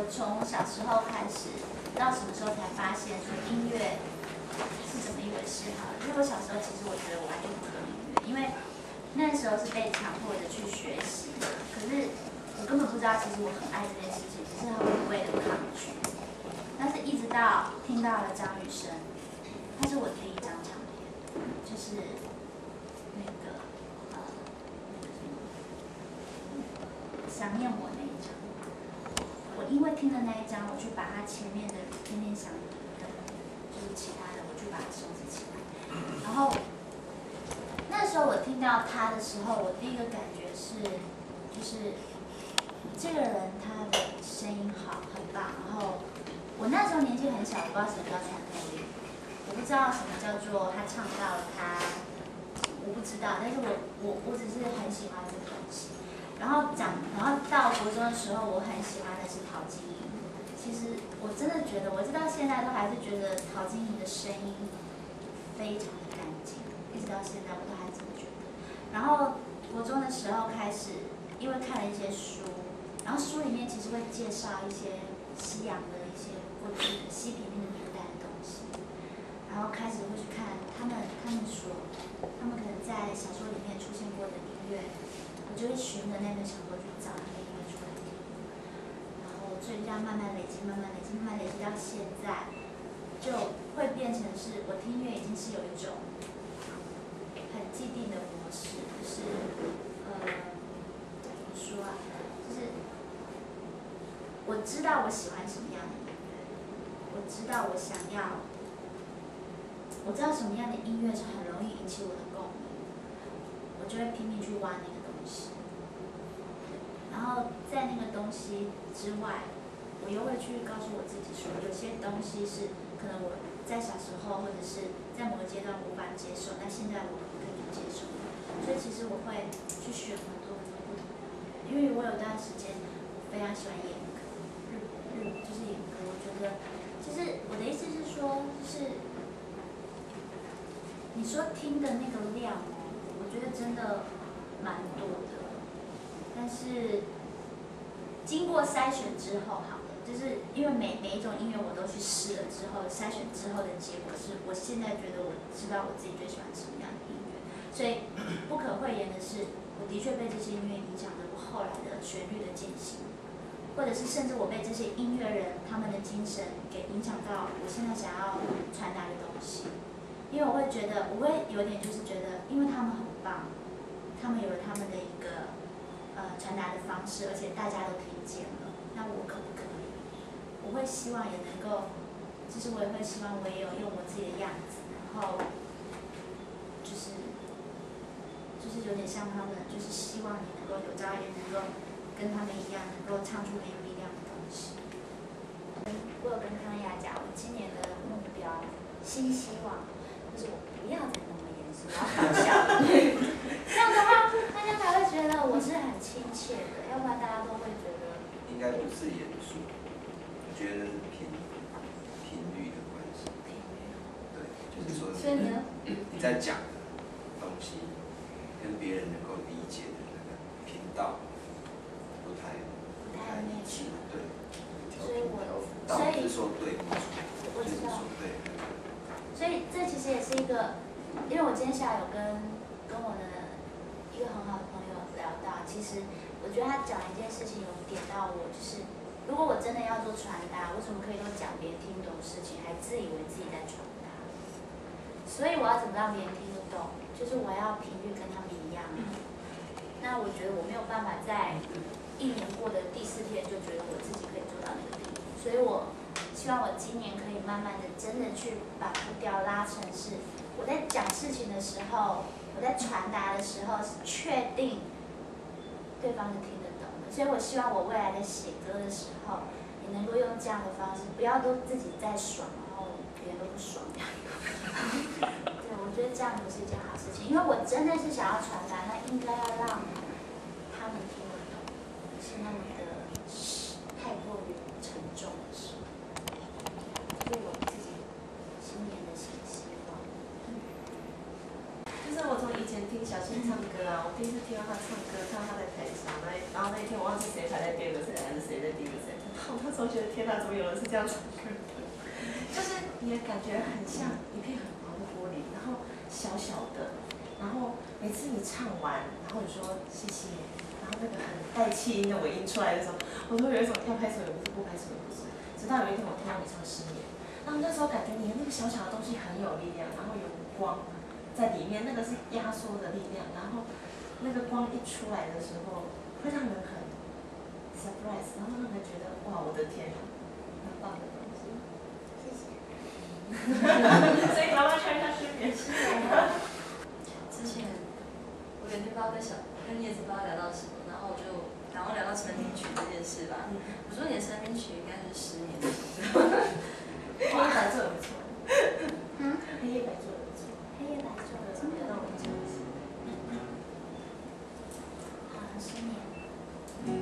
我从小时候开始，到什么时候才发现说音乐是怎么一回事哈？因为我小时候其实我觉得我完全不懂音乐，因为那时候是被强迫的去学习，可是我根本不知道其实我很爱这件事情，只是很无谓的抗拒。但是一直到听到了张雨生，他是我第一张唱片，就是那个想念我那一张。我因为听了那一张，我去把他前面的天天想你跟就是其他的，我去把它收集起来。然后那时候我听到他的时候，我第一个感觉是，就是这个人他的声音好，很棒。然后我那时候年纪很小，我不知道什么叫穿透力，我不知道什么叫做他唱到他，我不知道，但是我只是很喜欢这个东西。然后到国中的时候，我很喜欢的是陶晶莹。其实我真的觉得，我直到现在都还是觉得陶晶莹的声音非常的干净，一直到现在我都还这么觉得。然后国中的时候开始，因为看了一些书，然后书里面其实会介绍一些西洋的一些过去的西平那个年代的东西，然后开始会去看他们说，他们可能在小说里面出现过的音乐。我就会循着那个小说去找那个音乐出来听，然后所以这样慢慢累积，慢慢累积，慢慢累积到现在，就会变成是我听音乐已经是有一种很既定的模式，就是怎么说啊？就是我知道我喜欢什么样的音乐，我知道我想要，我知道什么样的音乐是很容易引起我的共鸣，我就会拼命去挖那个。然后在那个东西之外，我又会去告诉我自己说，有些东西是可能我在小时候或者是在某个阶段无法接受，但现在我可以去接受。所以其实我会去选很多很多不同的音乐，因为我有段时间非常喜欢演歌，就是演歌。我觉得，就是我的意思是说，就是你说听的那个量哦，我觉得真的蛮多的。但是经过筛选之后，好了，就是因为每一种音乐我都去试了之后，筛选之后的结果是我现在觉得我知道我自己最喜欢什么样的音乐，所以不可讳言的是，我的确被这些音乐影响了我后来的旋律的进行，或者是甚至我被这些音乐人他们的精神给影响到我现在想要传达的东西，因为我会觉得，我会有点就是觉得，因为他们很棒，他们有了他们的一个。传达的方式，而且大家都听见了，那我可不可以？我会希望也能够，就是我也会希望我也有用我自己的样子，然后就是有点像他们，就是希望你能够有朝一日能够跟他们一样，能够唱出很有力量的东西。我有跟康雅讲，我今年的目标、新希望，就是我不要再那么严肃，然后搞笑。这样的话，大家才会觉得我是很亲切的，要不然大家都会觉得。 应该不是严肃，我觉得是频率的关系。对，就是说你在讲的东西，跟别人能够理解的那个频道不太 match。 对。 所以我倒不是说对不错， 我知道。 对。 所以这其实也是一个，因为我今天下午有跟我的一个很好的朋友聊到，其实我觉得他讲一件事情有点到我，就是如果我真的要做传达，我怎么可以都讲别人听不懂的事情，还自以为自己在传达？所以我要怎么让别人听得懂？就是我要频率跟他们一样。那我觉得我没有办法在1年过的第4天就觉得我自己可以做到那个地步，所以我希望我今年可以慢慢的真的去把步调拉成是我在讲事情的时候。我在传达的时候是确定对方是听得懂的，所以我希望我未来在写歌的时候，也能够用这样的方式，不要都自己在爽，然后别人都不爽。对，我觉得这样不是一件好事情，因为我真的是想要传达，那应该要让他们听得懂，不是那么的太过于沉重的事。这是我自己今年的新希望。 就是我从以前听小新唱歌啊，我第一次听到他唱歌，看到他在台上，然后那一天我忘记谁排在第2个谁还是谁在第1个谁，然后他时候觉得天哪，怎么有人是这样唱歌的？就是你的感觉很像一片很薄的玻璃，然后小小的，然后每次你唱完，然后你说谢谢，然后那个很带气音的尾音出来的时候，我都有一种要拍手也不是，不拍手也不是。直到有一天我听到你唱失眠，然后那时候感觉你的那个小小的东西很有力量，然后有光在里面，那个是压缩的力量，然后那个光一出来的时候，会让人很 surprise， 然后让人觉得哇，我的天啊，很棒的东西。 谢谢。 所以妈妈穿上失眠失眠。 之前我有一天不知道跟叶子不知道聊到什么，然后聊到成名曲这件事吧。我说你的成名曲应该是失眠的。 黑白做的不错。黑白做的不错。 黑白做的怎么样？让我们讲一下。 好，失眠。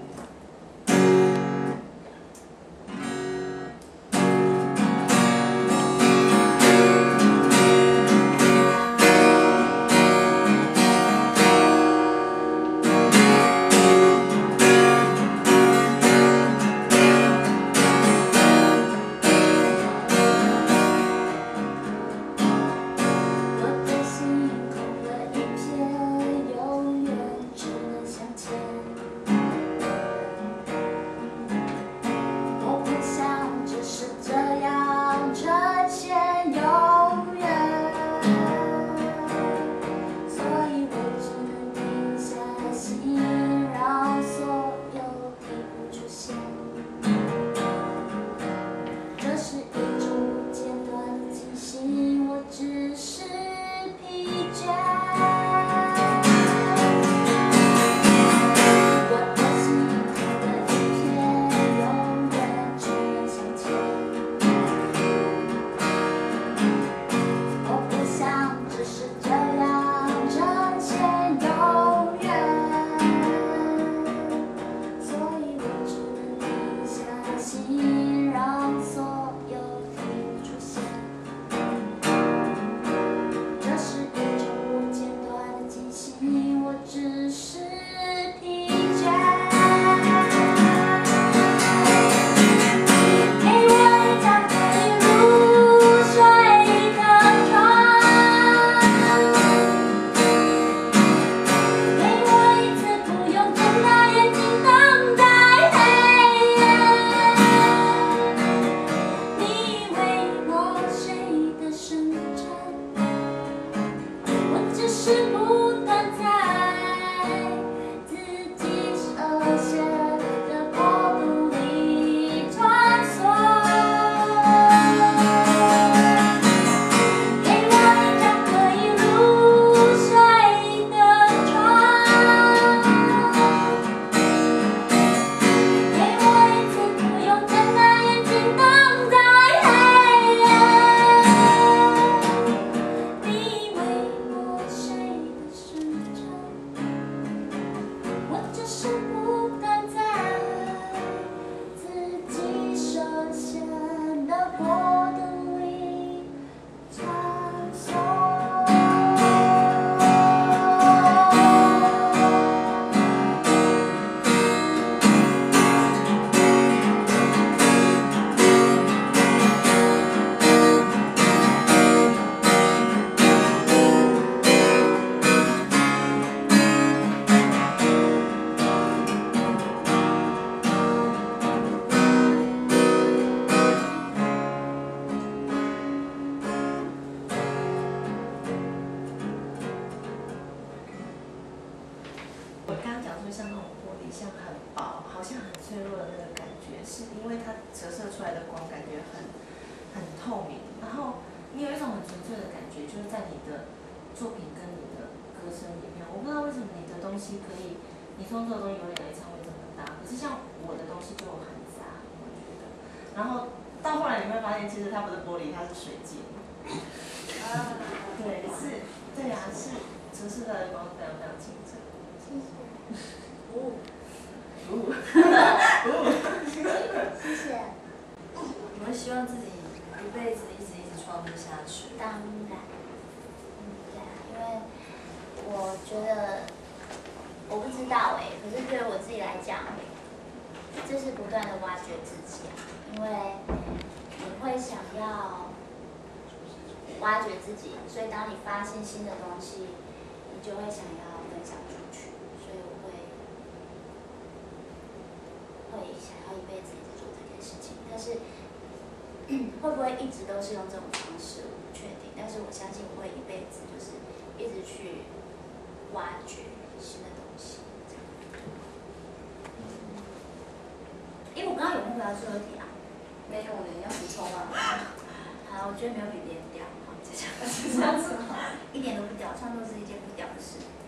透明，然后你有一种很纯粹的感觉，就是在你的作品跟你的歌声里面。我不知道为什么你的东西可以，你创作的东西有两个唱会这么大，可是像我的东西就很杂，我觉得。然后到后来你会发现，其实它不是玻璃，它是水晶。对，是，对啊，是城市的光非常非常清澈。 谢谢。谢谢。 我会希望自己一辈子一直创作下去。 当然，对啊，因为我觉得我不知道可是对我自己来讲， 这是不断的挖掘自己啊，因为你会想要挖掘自己，所以当你发现新的东西，你就会想要分享出去。所以我会想要一辈子一直做这件事情，但是会不会一直都是用这种方式，我不确定。但是我相信我会一辈子就是一直去挖掘新的东西。因为我刚刚有目标最后一题啊。 没有呢，你要补充啊。 好，我觉得没有比别人屌，好，就这样。 是这样子吗？ 一点都不屌，创作是一件不屌的事。